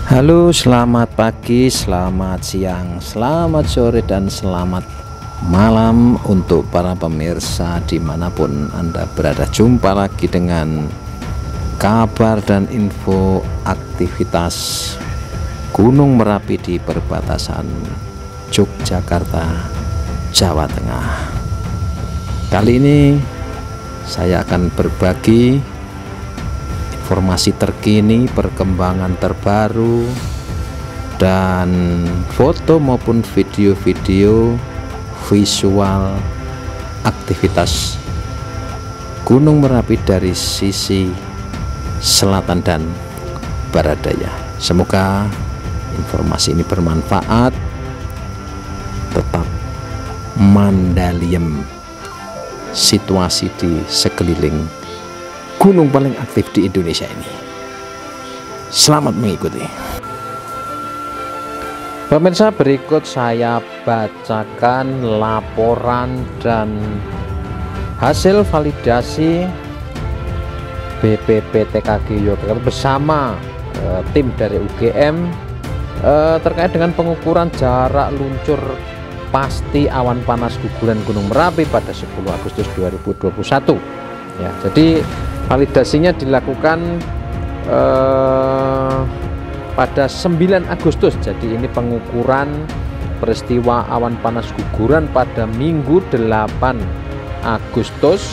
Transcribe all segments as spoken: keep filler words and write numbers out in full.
Halo, selamat pagi, selamat siang, selamat sore, dan selamat malam untuk para pemirsa dimanapun Anda berada. Jumpa lagi dengan kabar dan info aktivitas Gunung Merapi di perbatasan Yogyakarta, Jawa Tengah. Kali ini saya akan berbagi informasi terkini, perkembangan terbaru, dan foto maupun video-video visual aktivitas Gunung Merapi dari sisi selatan dan barat daya. Semoga informasi ini bermanfaat. Tetap mandaliem situasi di sekeliling gunung paling aktif di Indonesia ini. Selamat mengikuti. Pemirsa, berikut saya bacakan laporan dan hasil validasi B P P T K G Yogyakarta bersama eh, tim dari U G M eh, terkait dengan pengukuran jarak luncur pasti awan panas guguran Gunung Merapi pada sepuluh Agustus dua ribu dua puluh satu. Ya, jadi validasinya dilakukan eh, pada sembilan Agustus. Jadi ini pengukuran peristiwa awan panas guguran pada Minggu delapan Agustus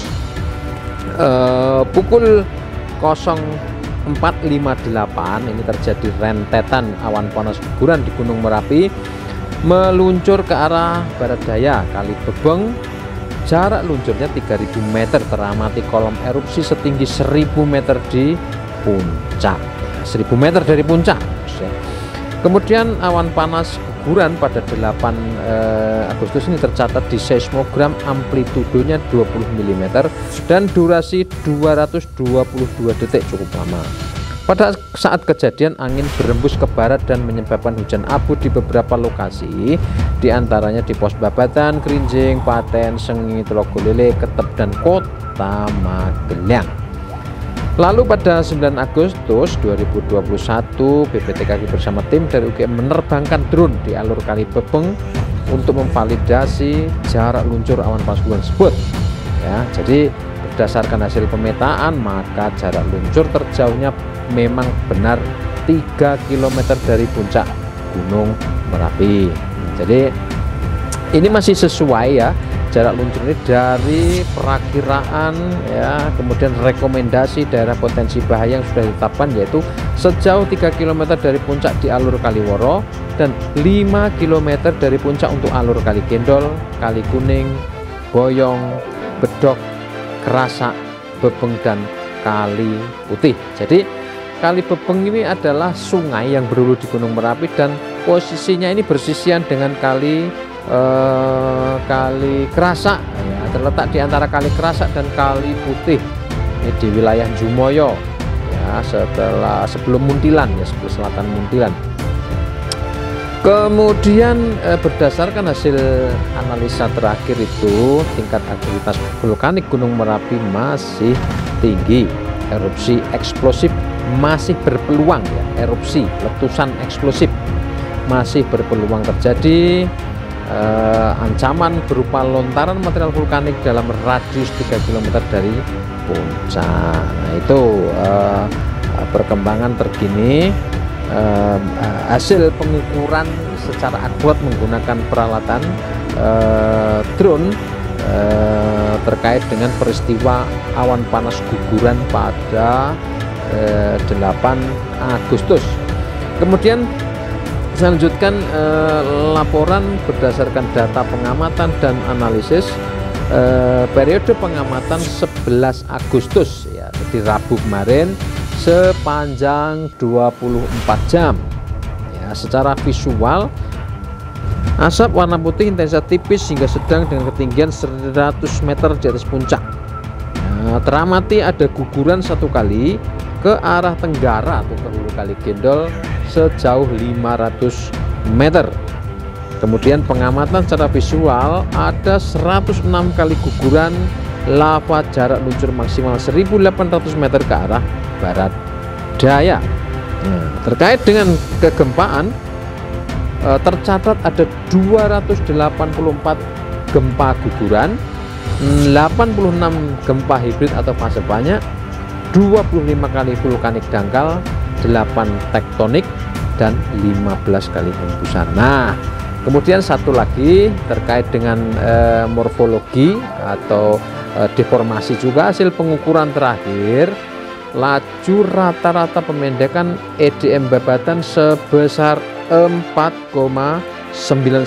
eh, pukul nol empat lima delapan. Ini terjadi rentetan awan panas guguran di Gunung Merapi meluncur ke arah barat daya Kali Bebeng. Jarak luncurnya tiga ribu meter, teramati kolom erupsi setinggi seribu meter di puncak, seribu meter dari puncak. Kemudian awan panas guguran pada delapan Agustus ini tercatat di seismogram, amplitudenya dua puluh milimeter dan durasi dua ratus dua puluh dua detik, cukup lama. Pada saat kejadian, angin berembus ke barat dan menyebabkan hujan abu di beberapa lokasi, diantaranya di Pos Babatan, Kerinjing, Paten, Sengi, Telogolele, Ketep, dan Kota Magelang. Lalu pada sembilan Agustus dua ribu dua puluh satu, B P T K G bersama tim dari U G M menerbangkan drone di alur Kali Bebeng untuk memvalidasi jarak luncur awan panas guguran tersebut. Ya, jadi berdasarkan hasil pemetaan, maka jarak luncur terjauhnya memang benar tiga kilometer dari puncak Gunung Merapi. Jadi ini masih sesuai ya, jarak luncur ini dari perakiraan ya, kemudian rekomendasi daerah potensi bahaya yang sudah ditetapkan, yaitu sejauh tiga kilometer dari puncak di alur Kaliworo dan lima kilometer dari puncak untuk alur Kali Gendol, Kali Kuning, Boyong, Bedok, Kerasak, Bebeng, dan Kali Putih. Jadi Kali Bebeng ini adalah sungai yang berhulu di Gunung Merapi dan posisinya ini bersisian dengan Kali eh, Kali Kerasak, ya, terletak di antara Kali Kerasak dan Kali Putih. Ini di wilayah Jumoyo, ya, setelah sebelum Muntilan, ya, sebelah selatan Muntilan. Kemudian eh, berdasarkan hasil analisa terakhir itu, tingkat aktivitas vulkanik Gunung Merapi masih tinggi, erupsi eksplosif masih berpeluang, ya, erupsi letusan eksplosif masih berpeluang terjadi. Eh, ancaman berupa lontaran material vulkanik dalam radius tiga kilometer dari puncak. Nah, itu eh, perkembangan terkini. Uh, hasil pengukuran secara akurat menggunakan peralatan uh, drone uh, terkait dengan peristiwa awan panas guguran pada uh, delapan Agustus. Kemudian saya lanjutkan uh, laporan berdasarkan data pengamatan dan analisis uh, periode pengamatan sebelas Agustus, ya, jadi Rabu kemarin, sepanjang dua puluh empat jam. Ya, secara visual, asap warna putih intensitas tipis hingga sedang dengan ketinggian seratus meter di atas puncak. Nah, teramati ada guguran satu kali ke arah tenggara atau ke hulu Kali Gendol sejauh lima ratus meter. Kemudian pengamatan secara visual ada seratus enam kali guguran lava jarak luncur maksimal seribu delapan ratus meter ke arah barat daya. Nah, terkait dengan kegempaan, eh, tercatat ada dua ratus delapan puluh empat gempa guguran, delapan puluh enam gempa hibrid atau fase banyak, dua puluh lima kali vulkanik dangkal, delapan tektonik, dan lima belas kali hembusan. Nah, kemudian satu lagi terkait dengan eh, morfologi atau eh, deformasi juga, hasil pengukuran terakhir laju rata-rata pemendekan E D M babatan sebesar empat koma sembilan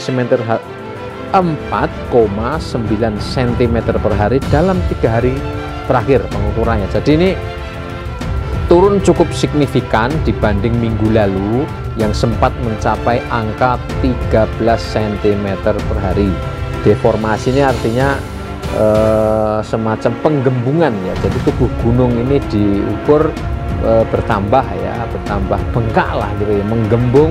sentimeter per hari dalam tiga hari terakhir pengukurannya. Jadi ini turun cukup signifikan dibanding minggu lalu yang sempat mencapai angka tiga belas sentimeter per hari. Deformasi ini artinya eh, semacam penggembungan ya. Jadi tubuh gunung ini diukur eh, bertambah ya, bertambah bengkak lah gitu ya, menggembung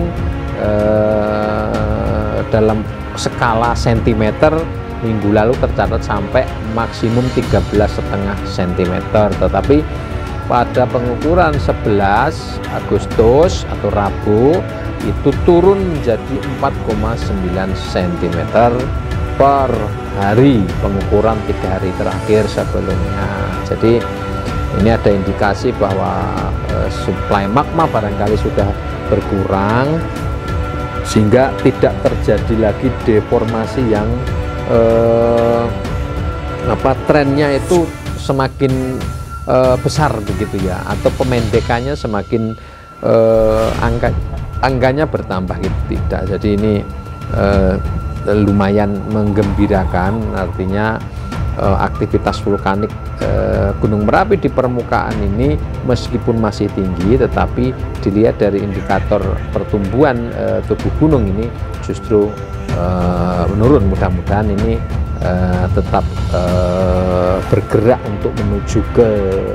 eh, dalam skala sentimeter. Minggu lalu tercatat sampai maksimum tiga belas koma lima sentimeter, tetapi pada pengukuran sebelas Agustus atau Rabu itu turun menjadi empat koma sembilan sentimeter per hari pengukuran tiga hari terakhir sebelumnya. Jadi ini ada indikasi bahwa eh, suplai magma barangkali sudah berkurang sehingga tidak terjadi lagi deformasi yang eh, apa trennya itu semakin eh, besar begitu ya, atau pemendekannya semakin eh, angka angkanya bertambah gitu, tidak. Jadi ini eh, lumayan menggembirakan, artinya eh, aktivitas vulkanik eh, Gunung Merapi di permukaan ini meskipun masih tinggi, tetapi dilihat dari indikator pertumbuhan eh, tubuh gunung ini justru eh, menurun. Mudah-mudahan ini eh, tetap eh, bergerak untuk menuju ke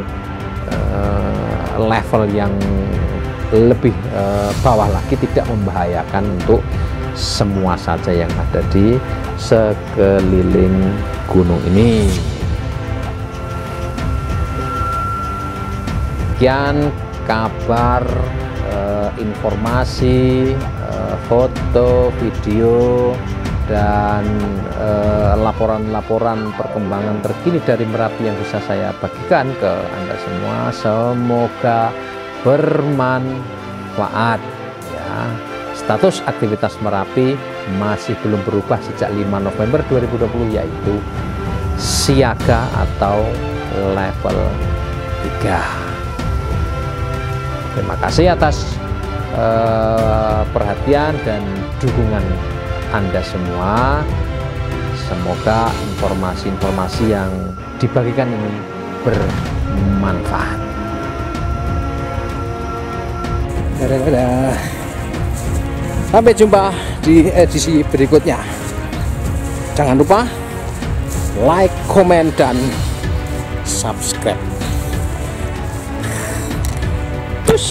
eh, level yang lebih eh, bawah lagi, tidak membahayakan untuk semua saja yang ada di sekeliling gunung ini. Sekian kabar, eh, informasi, eh, foto, video, dan laporan-laporan eh, perkembangan terkini dari Merapi yang bisa saya bagikan ke Anda semua. Semoga bermanfaat ya. Status aktivitas Merapi masih belum berubah sejak lima November dua ribu dua puluh, yaitu siaga atau level tiga. Terima kasih atas uh, perhatian dan dukungan Anda semua. Semoga informasi-informasi yang dibagikan ini bermanfaat. Dadah. Sampai jumpa di edisi berikutnya. Jangan lupa like, komen, dan subscribe.